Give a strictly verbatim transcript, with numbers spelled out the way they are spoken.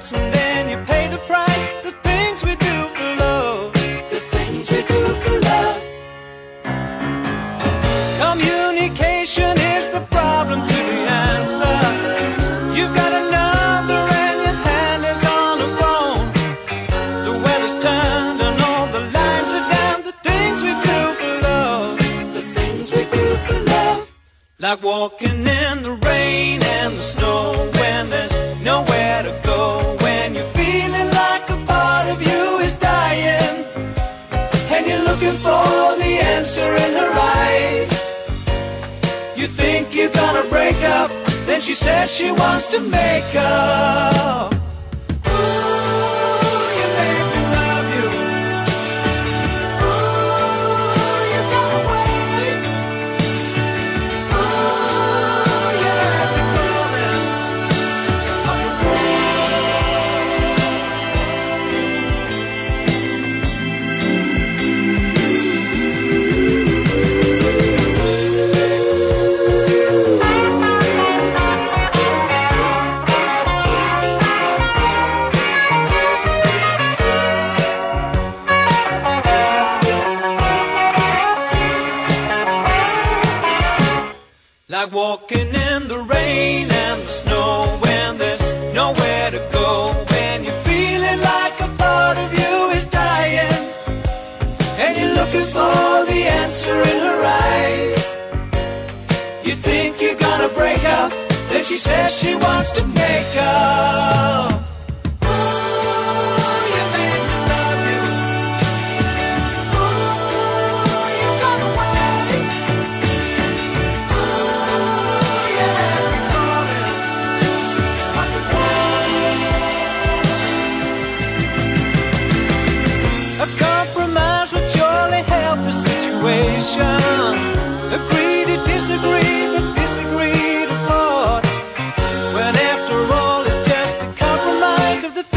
hearts and then you pay the price. The things we do for love, the things we do for love. Communication is the problem to the answer. You've got a number and your hand is on the phone. The weather's turned and all the lines are down. The things we do for love, the things we do for love. like walking in the rain and the snow when there's nowhere to go. When you're feeling like a part of you is dying and you're looking for the answer in her eyes. You think you're gonna break up, then she says she wants to make up. Ooh, you make me love you. Ooh, you got away. Ooh, you have me falling on your like walking in the rain and the snow when there's nowhere to go. When you're feeling like a part of you is dying and you're looking for the answer in her eyes. You think you're gonna break up, then she says she wants to make up. Ooh, you made me love you. Ooh, you got away. A compromise would surely help the situation. Agree to disagree, but disagree to part. When after all it's just a compromise of the